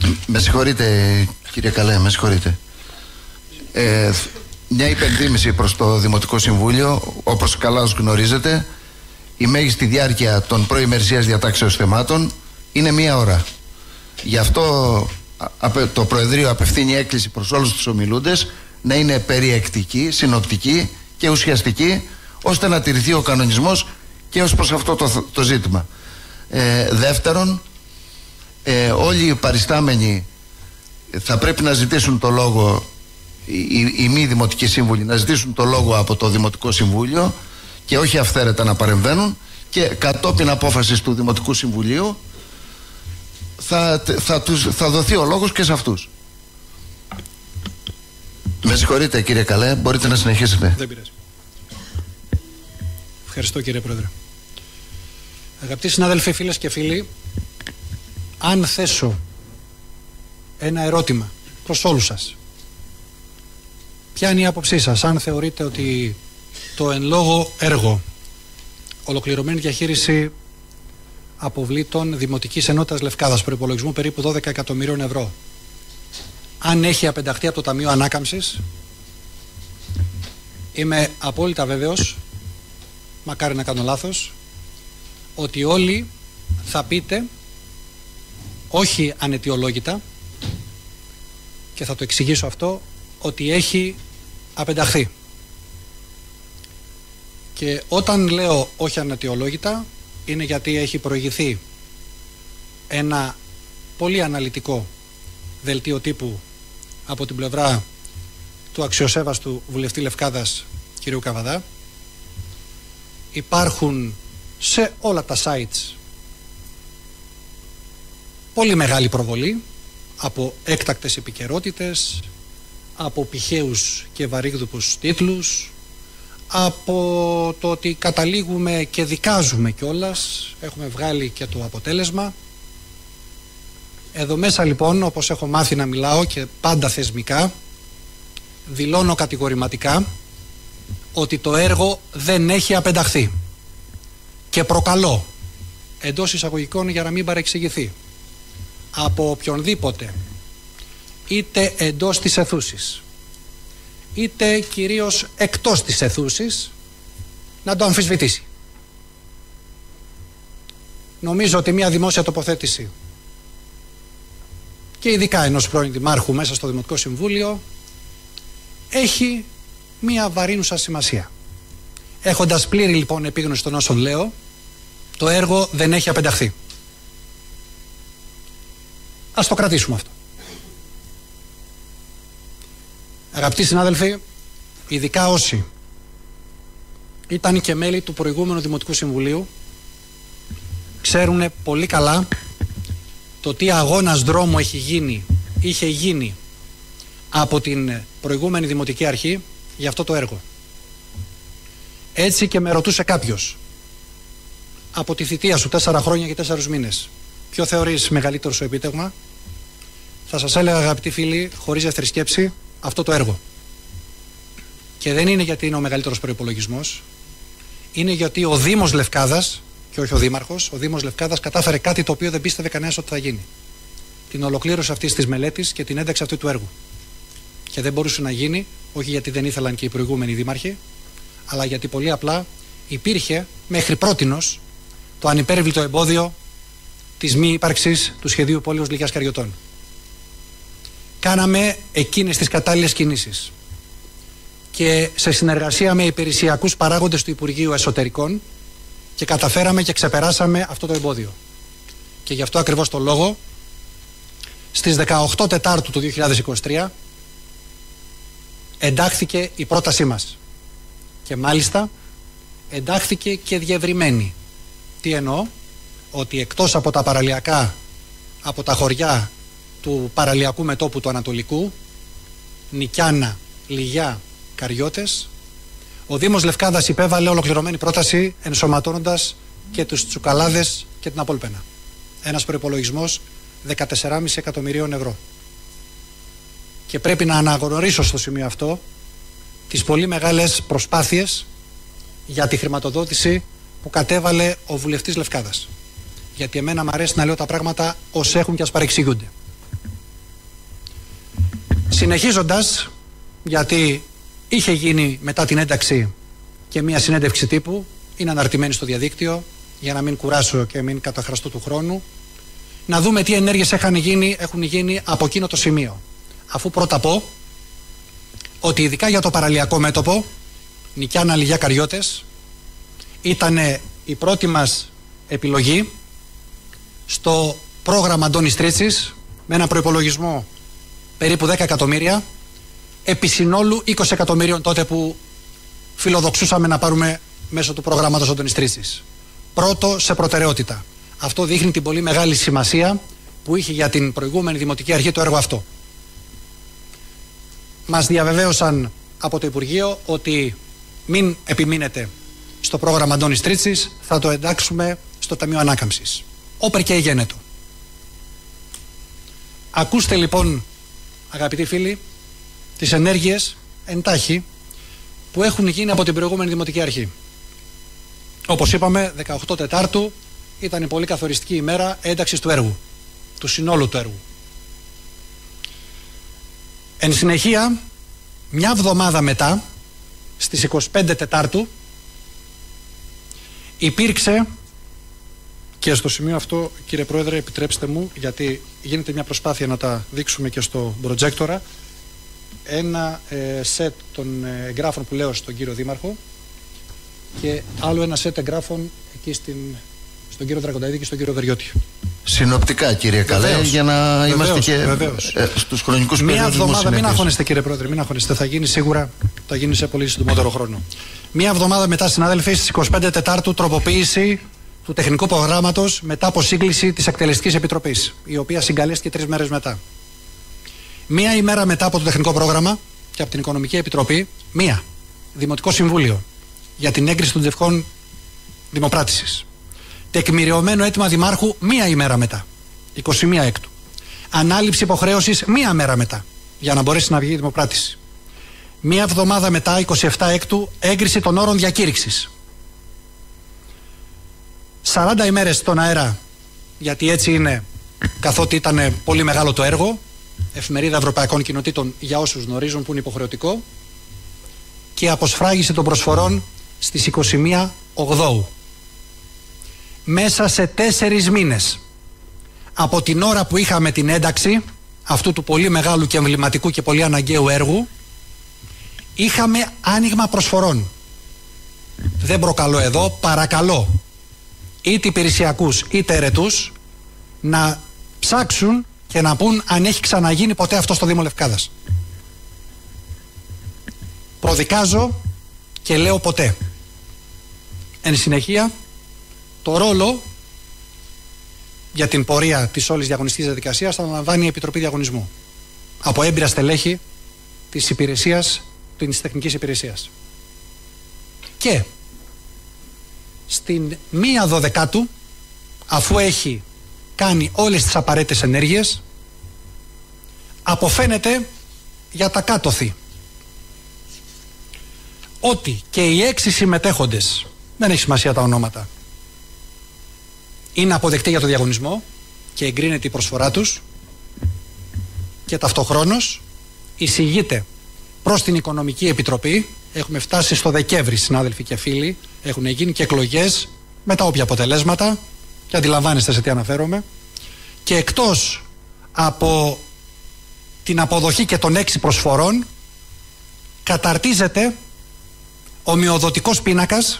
Με συγχωρείτε κύριε Καλέ, με συγχωρείτε. Μια υπενθύμηση προς το Δημοτικό Συμβούλιο. Όπως καλά ως γνωρίζετε, η μέγιστη διάρκεια των προημερησίας διατάξεως θεμάτων είναι 1 ώρα. Γι' αυτό το Προεδρείο απευθύνει έκκληση προς όλους τους ομιλούντες να είναι περιεκτική, συνοπτική και ουσιαστική, ώστε να τηρηθεί ο κανονισμός και ως προς αυτό το ζήτημα. Δεύτερον, όλοι οι παριστάμενοι θα πρέπει να ζητήσουν το λόγο, οι μη δημοτικοί σύμβουλοι να ζητήσουν το λόγο από το Δημοτικό Συμβούλιο και όχι αυθαίρετα να και κατόπιν απόφασης του Δημοτικού Συμβουλίου θα δοθεί ο λόγος και σε αυτούς. Με συγχωρείτε κύριε Καλέ, μπορείτε να συνεχίσετε. Δεν πειράζει. Ευχαριστώ κύριε Πρόεδρε. Αγαπητοί συνάδελφοι, φίλες και φίλοι, αν θέσω ένα ερώτημα προς όλους σας, ποια είναι η άποψή σας, αν θεωρείτε ότι το εν λόγω έργο ολοκληρωμένη διαχείριση αποβλήτων Δημοτικής Ενότητας Λευκάδας προϋπολογισμού περίπου 12 εκατομμυρίων ευρώ, αν έχει απενταχθεί από το Ταμείο Ανάκαμψης, είμαι απόλυτα βέβαιος, μακάρι να κάνω λάθος, ότι όλοι θα πείτε όχι αναιτιολόγητα, και θα το εξηγήσω αυτό, ότι έχει απενταχθεί. Και όταν λέω όχι αναιτιολόγητα, είναι γιατί έχει προηγηθεί ένα πολύ αναλυτικό δελτίο τύπου από την πλευρά του αξιοσέβαστου βουλευτή Λευκάδας κ. Καβαδά. Υπάρχουν σε όλα τα sites πολύ μεγάλη προβολή από έκτακτες επικαιρότητες, από πηχαίους και βαρύγδουπους τίτλους, από το ότι καταλήγουμε και δικάζουμε κιόλας, έχουμε βγάλει και το αποτέλεσμα. Εδώ μέσα λοιπόν, όπως έχω μάθει να μιλάω και πάντα θεσμικά, δηλώνω κατηγορηματικά ότι το έργο δεν έχει απενταχθεί και προκαλώ εντός εισαγωγικών, για να μην παρεξηγηθεί, από οποιονδήποτε, είτε εντός της αιθούσης είτε κυρίως εκτός της αιθούσης, να το αμφισβητήσει. Νομίζω ότι μια δημόσια τοποθέτηση, και ειδικά ενός πρώην δημάρχου μέσα στο Δημοτικό Συμβούλιο, έχει μια βαρύνουσα σημασία. Έχοντας πλήρη λοιπόν επίγνωση των όσων λέω, το έργο δεν έχει απενταχθεί. Ας το κρατήσουμε αυτό. Αγαπητοί συνάδελφοι, ειδικά όσοι ήταν και μέλη του προηγούμενου Δημοτικού Συμβουλίου, ξέρουν πολύ καλά το τι αγώνας δρόμου είχε γίνει από την προηγούμενη Δημοτική Αρχή για αυτό το έργο. Έτσι και με ρωτούσε κάποιος, από τη θητεία σου 4 χρόνια και 4 μήνες, ποιο θεωρείς μεγαλύτερο σου επίτευγμα, θα σας έλεγα, αγαπητοί φίλοι, χωρίς δεύτερη σκέψη, αυτό το έργο. Και δεν είναι γιατί είναι ο μεγαλύτερος προϋπολογισμός, είναι γιατί ο Δήμος Λευκάδας, και όχι ο Δήμαρχος, ο Δήμος Λευκάδας κατάφερε κάτι το οποίο δεν πίστευε κανένας ότι θα γίνει. Την ολοκλήρωση αυτής της μελέτης και την ένταξη αυτού του έργου. Και δεν μπορούσε να γίνει, όχι γιατί δεν ήθελαν και οι προηγούμενοι δήμαρχοι, αλλά γιατί πολύ απλά υπήρχε μέχρι πρότινος το ανυπέρβλητο εμπόδιο της μη ύπαρξης του σχεδίου πόλεως Λυκειάς Καριωτών. Κάναμε εκείνες τις κατάλληλες κινήσεις και σε συνεργασία με υπηρεσιακούς παράγοντες του Υπουργείου Εσωτερικών, και καταφέραμε και ξεπεράσαμε αυτό το εμπόδιο. Και γι' αυτό ακριβώς το λόγο, στις 18 Τετάρτου του 2023 εντάχθηκε η πρότασή μας. Και μάλιστα εντάχθηκε και διευρυμένη. Τι εννοώ? Ότι εκτός από τα παραλιακά, από τα χωριά του παραλιακού μετώπου του Ανατολικού, Νικιάνα, Λυγιά, Καριώτες, ο Δήμος Λευκάδας υπέβαλε ολοκληρωμένη πρόταση, ενσωματώνοντας και τους Τσουκαλάδες και την Απόλπαινα. Ένας προϋπολογισμός 14,5 εκατομμυρίων ευρώ. Και πρέπει να αναγνωρίσω στο σημείο αυτό τις πολύ μεγάλες προσπάθειες για τη χρηματοδότηση που κατέβαλε ο βουλευτής Λευκάδας. Γιατί εμένα μου αρέσει να λέω τα πράγματα ως έχουν και ας παρεξηγούνται. Συνεχίζοντας, γιατί είχε γίνει μετά την ένταξη και μια συνέντευξη τύπου, είναι αναρτημένη στο διαδίκτυο, για να μην κουράσω και μην καταχραστώ του χρόνου, να δούμε τι ενέργειες έχουν γίνει από εκείνο το σημείο. Αφού πρώτα πω ότι ειδικά για το παραλιακό μέτωπο, Νικιάνα, Λυγιά, Καριώτες, ήταν η πρώτη μας επιλογή στο πρόγραμμα Αντώνης Τρίτσης, με ένα προϋπολογισμό περίπου 10 εκατομμύρια, επί συνόλου 20 εκατομμυρίων τότε που φιλοδοξούσαμε να πάρουμε μέσω του προγράμματος Αντώνης Τρίτσης. Πρώτο σε προτεραιότητα. Αυτό δείχνει την πολύ μεγάλη σημασία που είχε για την προηγούμενη Δημοτική Αρχή το έργο αυτό. Μας διαβεβαίωσαν από το Υπουργείο ότι μην επιμείνετε στο πρόγραμμα Αντώνης Τρίτσης, θα το εντάξουμε στο Ταμείο Ανάκαμψης. Όπερ και γένετο. Ακούστε λοιπόν, αγαπητοί φίλοι, τις ενέργειες εντάχει που έχουν γίνει από την προηγούμενη Δημοτική Αρχή. Όπως είπαμε, 18 Τετάρτου ήταν η πολύ καθοριστική ημέρα ένταξης του έργου, του συνόλου του έργου. Εν συνεχεία, μια εβδομάδα μετά, στις 25 Τετάρτου, υπήρξε, και στο σημείο αυτό, κύριε Πρόεδρε, επιτρέψτε μου, γιατί γίνεται μια προσπάθεια να τα δείξουμε και στο προτζέκτορα, ένα σετ των εγγράφων που λέω στον κύριο Δήμαρχο και άλλο ένα σετ εγγράφων εκεί στον κύριο Δρακονταίδη και στον κύριο Βεριώτη. Συνοπτικά, κύριε Καλέ, για να είμαστε και στους χρονικούς περιορισμούς. Μια εβδομάδα, μην αγχώνεστε κύριε Πρόεδρε, μην αγχώνεστε, θα γίνει σίγουρα, θα γίνει σε πολύ συντομότερο χρόνο. Μια εβδομάδα μετά, συνάδελφοι, στις 25 Τετάρτου, τροποποίηση του τεχνικού προγράμματος μετά από σύγκληση της Εκτελεστικής Επιτροπής, η οποία συγκαλέστηκε 3 μέρες μετά. Μία ημέρα μετά από το τεχνικό πρόγραμμα και από την Οικονομική Επιτροπή, Δημοτικό Συμβούλιο για την έγκριση των δευκών δημοπράτησης. Τεκμηριωμένο αίτημα Δημάρχου μία ημέρα μετά, 21 Έκτου. Ανάληψη υποχρέωσης μία μέρα μετά, για να μπορέσει να βγει η δημοπράτηση. Μία εβδομάδα μετά, 27 Έκτου, έγκριση των όρων διακήρυξης. 40 ημέρες στον αέρα, γιατί έτσι είναι, καθότι ήταν πολύ μεγάλο το έργο, Εφημερίδα Ευρωπαϊκών Κοινοτήτων για όσους γνωρίζουν που είναι υποχρεωτικό, και αποσφράγιση των προσφορών στις 21 Ογδόου. Μέσα σε 4 μήνες από την ώρα που είχαμε την ένταξη αυτού του πολύ μεγάλου και εμβληματικού και πολύ αναγκαίου έργου, είχαμε άνοιγμα προσφορών. Δεν προκαλώ εδώ, παρακαλώ είτε υπηρεσιακούς είτε ερετούς να ψάξουν και να πούν αν έχει ξαναγίνει ποτέ αυτό στο Δήμο Λευκάδας. Προδικάζω και λέω ποτέ. Εν συνεχεία, το ρόλο για την πορεία της όλης διαγωνιστικής διαδικασίας θα αναλαμβάνει η Επιτροπή Διαγωνισμού από έμπειρα στελέχη της υπηρεσίας, της τεχνικής υπηρεσίας. Και στην 1/12, αφού έχει κάνει όλες τις απαραίτητες ενέργειες, αποφαίνεται για τα κάτωθι ότι και οι 6 συμμετέχοντες, δεν έχει σημασία τα ονόματα, είναι αποδεκτοί για το διαγωνισμό και εγκρίνεται η προσφορά τους, και ταυτοχρόνως εισηγείται προς την Οικονομική Επιτροπή. Έχουμε φτάσει στο Δεκέμβρη, συνάδελφοι και φίλοι, έχουν γίνει και εκλογές με τα όποια αποτελέσματα και αντιλαμβάνεστε σε τι αναφέρομαι, και εκτός από την αποδοχή και των 6 προσφορών καταρτίζεται ομοιοδοτικός πίνακας,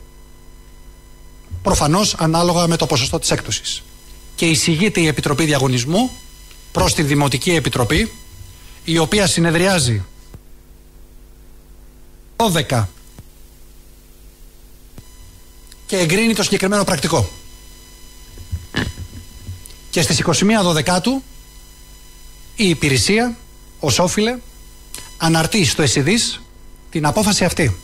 προφανώς ανάλογα με το ποσοστό της έκπτωσης, και εισηγείται η Επιτροπή Διαγωνισμού προς τη Δημοτική Επιτροπή, η οποία συνεδριάζει 12 και εγκρίνει το συγκεκριμένο πρακτικό. Και στις 21 Δωδεκάτου η υπηρεσία ως όφιλε αναρτεί στο ΕΣΥΔΙΣ την απόφαση αυτή.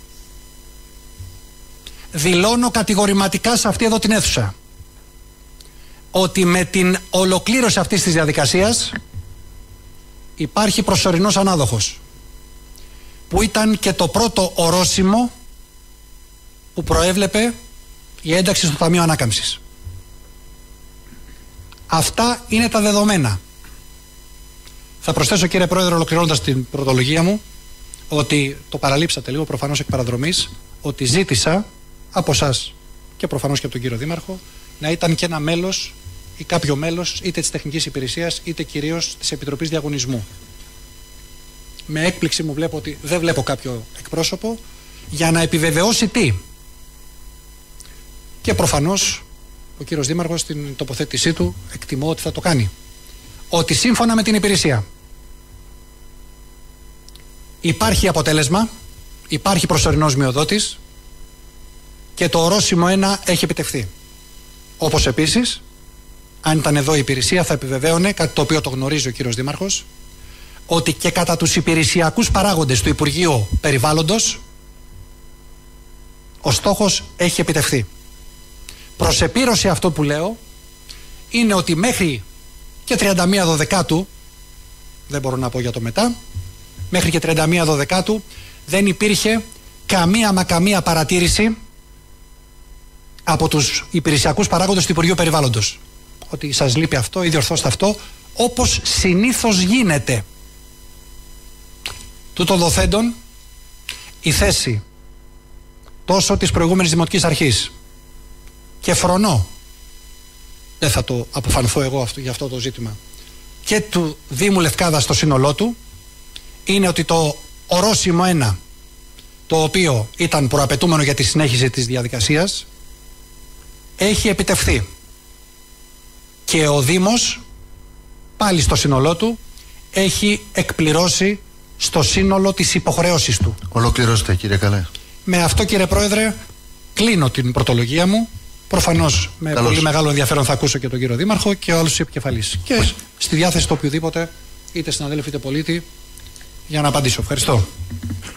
Δηλώνω κατηγορηματικά σε αυτή εδώ την αίθουσα ότι με την ολοκλήρωση αυτής της διαδικασίας υπάρχει προσωρινός ανάδοχος, που ήταν και το πρώτο ορόσημο που προέβλεπε η ένταξη στο Ταμείο Ανάκαμψης. Αυτά είναι τα δεδομένα. Θα προσθέσω, κύριε Πρόεδρε, ολοκληρώνοντας την πρωτολογία μου, ότι το παραλείψατε λίγο προφανώς εκ παραδρομής, ότι ζήτησα από εσάς και προφανώς και από τον κύριο Δήμαρχο να ήταν και ένα μέλος ή κάποιο μέλος είτε της τεχνικής υπηρεσίας είτε κυρίως της Επιτροπής Διαγωνισμού. Με έκπληξη μου βλέπω ότι δεν βλέπω κάποιο εκπρόσωπο για να επιβεβαιώσει τι. Και προφανώς ο κύριος Δήμαρχος στην τοποθέτησή του εκτιμώ ότι θα το κάνει. Ότι σύμφωνα με την υπηρεσία υπάρχει αποτέλεσμα, υπάρχει προσωρινός μειοδότης και το ορόσημο 1 έχει επιτευχθεί. Όπως επίσης, αν ήταν εδώ η υπηρεσία θα επιβεβαίωνε, κάτι το οποίο το γνωρίζει ο κύριος Δήμαρχος, ότι και κατά τους υπηρεσιακούς παράγοντες του Υπουργείου Περιβάλλοντος ο στόχος έχει επιτευχθεί. Προς επίρρωση αυτό που λέω είναι ότι μέχρι και 31 Δωδεκάτου, δεν μπορώ να πω για το μετά, μέχρι και 31 Δωδεκάτου δεν υπήρχε καμία παρατήρηση από τους υπηρεσιακούς παράγοντες του Υπουργείου Περιβάλλοντος. Ότι σας λείπει αυτό ή διορθώστε αυτό, όπως συνήθως γίνεται. Τούτων δοθέντων, η θέση τόσο της προηγούμενης Δημοτικής Αρχής και φρονώ, δεν θα το αποφανθώ εγώ για αυτό το ζήτημα, και του Δήμου Λευκάδα στο σύνολό του, είναι ότι το ορόσημο 1, το οποίο ήταν προαπαιτούμενο για τη συνέχιση της διαδικασίας, έχει επιτευχθεί. Και ο Δήμος, πάλι στο σύνολό του, έχει εκπληρώσει στο σύνολο της υποχρεώσης του. Ολοκληρώστε, κύριε Καλέ. Με αυτό, κύριε Πρόεδρε, κλείνω την πρωτολογία μου. Προφανώς με Καλώς. πολύ μεγάλο ενδιαφέρον θα ακούσω και τον κύριο Δήμαρχο και όλους τους επικεφαλείς. Και στη διάθεση του οποιοδήποτε, είτε συναδέλφου είτε πολίτη, για να απαντήσω. Ευχαριστώ.